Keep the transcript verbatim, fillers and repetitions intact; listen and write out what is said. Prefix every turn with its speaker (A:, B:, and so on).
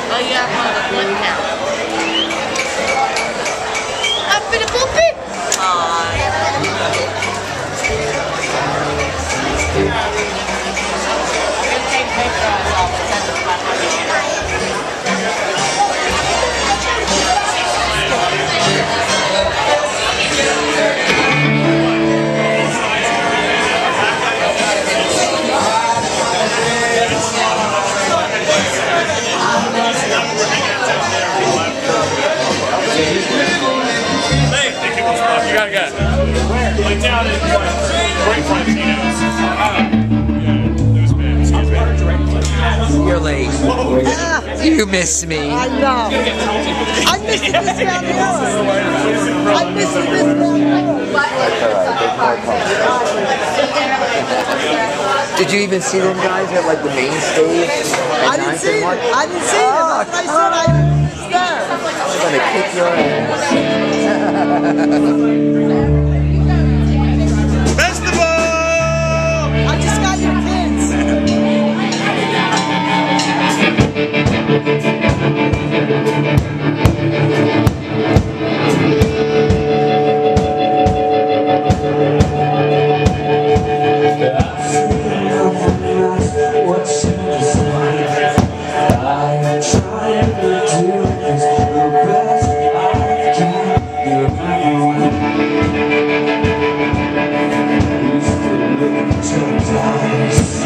A: Oh, you have one of the flip count. I'm gonna boop it. Aww. We're gonna take a picture of us all and send it to my
B: You gotta go. Like down in right front Tino's.
C: You're late. You miss me.
D: I know. I miss this down the road. I miss this down the road.
C: Did you even see them guys at like the main stage?
D: I didn't see them. I didn't see them. That's what I said. I was there.
C: I'm gonna kick your ass.
B: Festival!
D: I just got your kids.
E: Sometimes